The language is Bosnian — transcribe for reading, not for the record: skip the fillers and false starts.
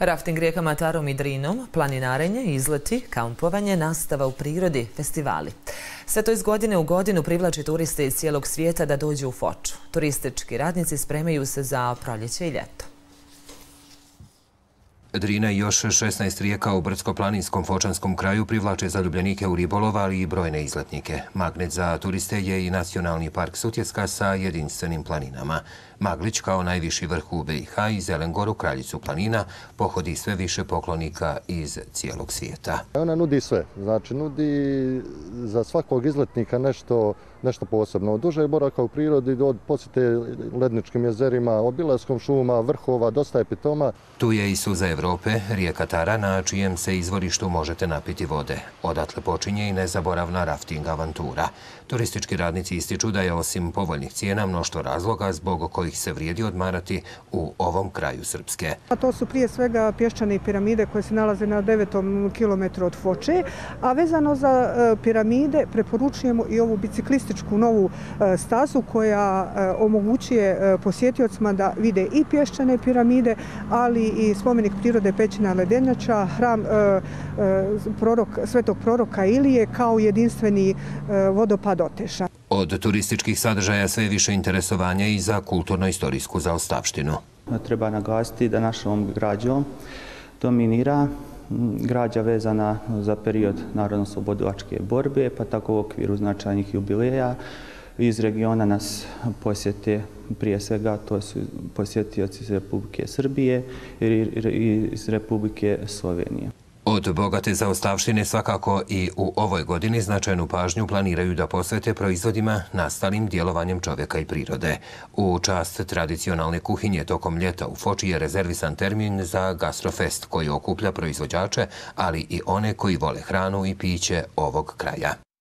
Rafting rijekama Tarom i Drinom, planinarenje, izleti, kampovanje, nastava u prirodi, festivali. Sve to iz godine u godinu privlači turiste iz cijelog svijeta da dođu u Foču. Turistički radnici spremaju se za proljeće i ljeto. Drina i još 16 rijeka u brdsko-planinskom fočanskom kraju privlače zaljubljenike u ribolov, ali i brojne izletnike. Magnet za turiste je i Nacionalni park Sutjeska sa jedinstvenim planinama. Maglić kao najviši vrh u BiH i Zelengoru, kraljicu planina, pohodi sve više poklonika iz cijelog svijeta. Ona nudi sve, znači nudi za svakog izletnika nešto posebno. Od dužeg boravka u prirodi do posjete ledničkim jezerima, obilaskom šuma, vrhova, dosta je pitoma. Tu je i suza Evrope, rijeka Tara, na čijem se izvorištu možete napiti vode. Odatle počinje i nezaboravna rafting avantura. Turistički radnici ističu da je osim povoljnih cijena mnoštvo razloga zbog kojih se vrijedi odmarati u ovom kraju Srpske. To su prije svega pješčane piramide koje se nalaze na 9. kilometru od Foče, a vezano za piramide preporučujemo i ovu biciklističku novu stazu koja omogućuje posjetiocima da vide i pješčane piramide, ali i spomenik prirode Pećina Ledenjača, hram svetog proroka Ilije kao jedinstveni vodopad Oteša. Od turističkih sadržaja sve više interesovanja i za kulturno-istorijsku zaostavštinu. Treba naglasiti da našom građom dominira građa vezana za period narodno-oslobodilačke borbe, pa tako u okviru značajnih jubileja. Iz regiona nas posjete, prije svega to su posjetioci iz Republike Srbije i iz Republike Slovenije. Od bogate zaostavštine svakako i u ovoj godini značajnu pažnju planiraju da posvete proizvodima nastalim djelovanjem čovjeka i prirode. U čast tradicionalne kuhinje tokom ljeta u Foči je rezervisan termin za Gastrofest koji okuplja proizvođače, ali i one koji vole hranu i piće ovog kraja.